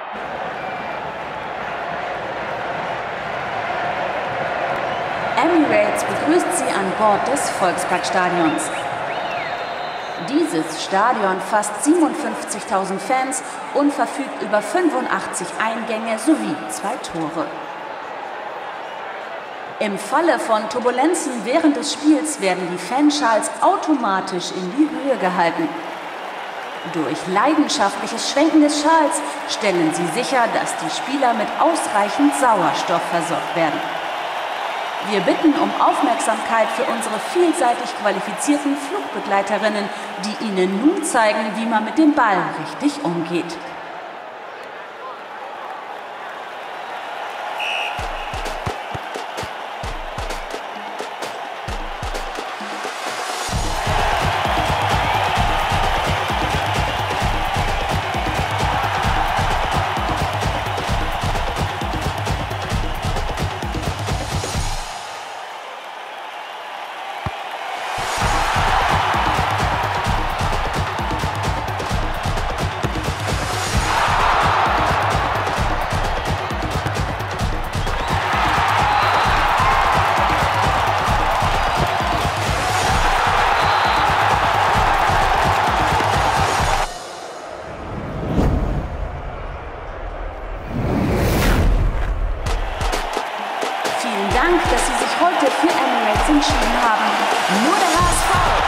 Emirates begrüßt Sie an Bord des Volksparkstadions. Dieses Stadion fasst 57.000 Fans und verfügt über 85 Eingänge sowie 2 Tore. Im Falle von Turbulenzen während des Spiels werden die Fanschals automatisch in die Höhe gehalten. Durch leidenschaftliches Schwenken des Schals stellen sie sicher, dass die Spieler mit ausreichend Sauerstoff versorgt werden. Wir bitten um Aufmerksamkeit für unsere vielseitig qualifizierten Flugbegleiterinnen, die Ihnen nun zeigen, wie man mit dem Ball richtig umgeht. Vielen Dank, dass Sie sich heute für Emirates entschieden haben. Nur der HSV!